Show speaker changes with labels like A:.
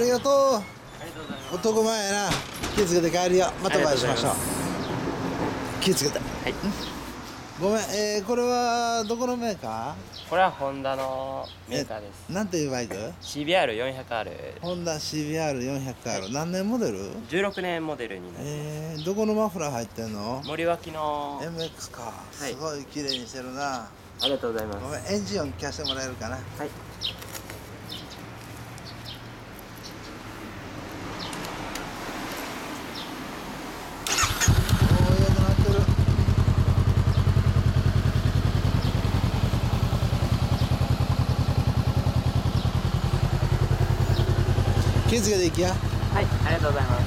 A: りがとう。
B: ありがとうございます。
A: 男前やな。気をつけて帰るよ。またお会いしましょう。気をつけて。
B: はい。
A: ごめん、これはどこのメーカ
B: これはホンダのメーカーで
A: ー？
B: す。
A: なんていうバイク？
B: CBR400R。
A: ホンダ CBR400R、何年モデル
B: 16年モデルになります。
A: どこのマフラー入ってんの？
B: 森脇の。
A: MX か。
B: はい。
A: すごい綺麗にしてるな。
B: ありがとうございます。
A: ごめん、エンジン音聞かせてもらえるかな。
B: はい。
A: おお、よくなってる。気をつけていきや。
B: はい、ありがとうございます。